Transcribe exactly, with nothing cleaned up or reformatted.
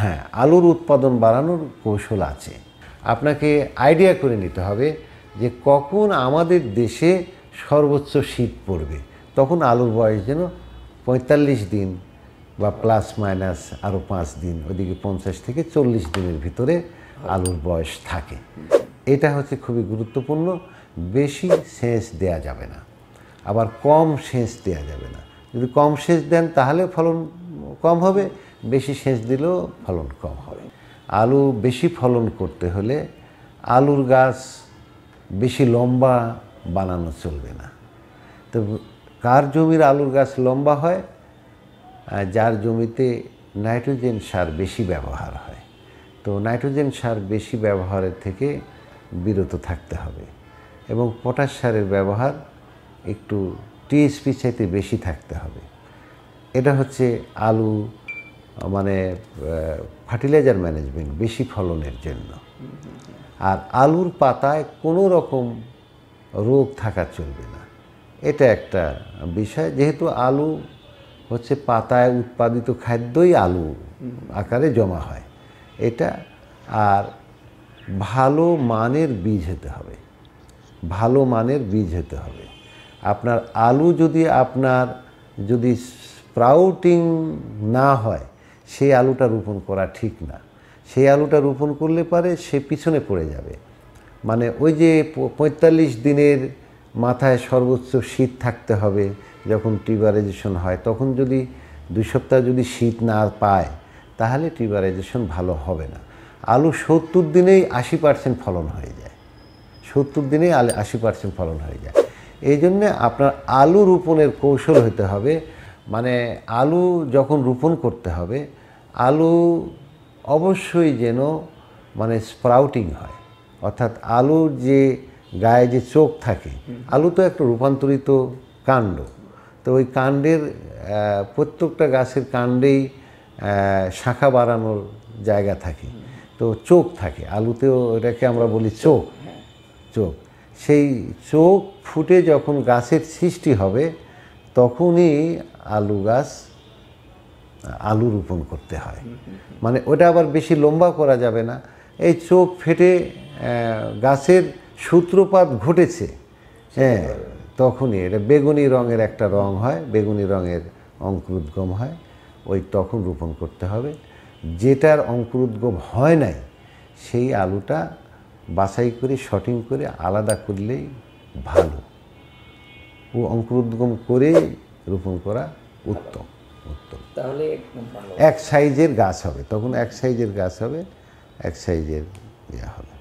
হ্যাঁ, আলুর উৎপাদন বাড়ানোর কৌশল আছে। আপনাকে আইডিয়া করে নিতে হবে যে কখন আমাদের দেশে সর্বোচ্চ শীত পড়বে, তখন আলুর বয়স যেন পঁয়তাল্লিশ দিন বা প্লাস মাইনাস আরও পাঁচ দিন, ওদিকে পঞ্চাশ থেকে চল্লিশ দিনের ভিতরে আলুর বয়স থাকে। এটা হচ্ছে খুবই গুরুত্বপূর্ণ। বেশি সেচ দেয়া যাবে না, আবার কম সেচ দেয়া যাবে না। যদি কম সেচ দেন তাহলে ফলন কম হবে, বেশি সেচ দিলেও ফলন কম হবে। আলু বেশি ফলন করতে হলে আলুর গাছ বেশি লম্বা বানানো চলবে না। তো কার জমির আলুর গাছ লম্বা হয়? যার জমিতে নাইট্রোজেন সার বেশি ব্যবহার হয়। তো নাইট্রোজেন সার বেশি ব্যবহারের থেকে বিরত থাকতে হবে এবং পটাশ সারের ব্যবহার একটু টিএসপি চাইতে বেশি থাকতে হবে। এটা হচ্ছে আলু মানে ফার্টিলাইজার ম্যানেজমেন্ট বেশি ফলনের জন্য। আর আলুর পাতায় কোনো রকম রোগ থাকা চলবে না, এটা একটা বিষয়। যেহেতু আলু হচ্ছে পাতায় উৎপাদিত খাদ্যই আলু আকারে জমা হয় এটা। আর ভালো মানের বীজ হতে হবে, ভালো মানের বীজ হতে হবে। আপনার আলু যদি আপনার যদি স্প্রাউটিং না হয়, সেই আলুটা রোপণ করা ঠিক না। সেই আলুটা রোপণ করলে পারে সে পিছনে পড়ে যাবে। মানে ওই যে পঁয়তাল্লিশ দিনের মাথায় সর্বোচ্চ শীত থাকতে হবে যখন টিউবারাইজেশন হয়, তখন যদি দুই সপ্তাহ যদি শীত না পায় তাহলে টিউবারাইজেশন ভালো হবে না। আলু সত্তর দিনেই আশি পার্সেন্ট ফলন হয়ে যায়, সত্তর দিনেই আলু আশি পার্সেন্ট ফলন হয়ে যায়। এই জন্যে আপনার আলু রোপণের কৌশল হতে হবে। মানে আলু যখন রোপণ করতে হবে, আলু অবশ্যই যেন মানে স্প্রাউটিং হয়, অর্থাৎ আলুর যে গায়ে যে চোখ থাকে, আলু তো একটা রূপান্তরিত কাণ্ড। তো ওই কাণ্ডের প্রত্যেকটা গাছের কাণ্ডেই শাখা বাড়ানোর জায়গা থাকে, তো চোখ থাকে আলুতেও, এটাকে আমরা বলি চোখ। চোখ সেই চোখ ফুটে যখন গাছের সৃষ্টি হবে তখনই আলু গাছ আলু রোপণ করতে হয়। মানে ওটা আবার বেশি লম্বা করা যাবে না। এই চোখ ফেটে গাছের সূত্রপাত ঘটেছে, হ্যাঁ, তখনই এটা বেগুনি রঙের একটা রং হয়, বেগুনি রঙের অঙ্কুরোদ্গম হয়, ওই তখন রোপণ করতে হবে। যেটার অঙ্কুরোদ্গম হয় নাই সেই আলুটা বাছাই করে শর্টিং করে আলাদা করলেই ভালো। ও অঙ্কুরোদ্গম করে রোপণ করা উত্তম উত্তম তাহলে এক সাইজের গাছ হবে, তখন এক সাইজের গাছ হবে, এক সাইজের ইয়ে হবে।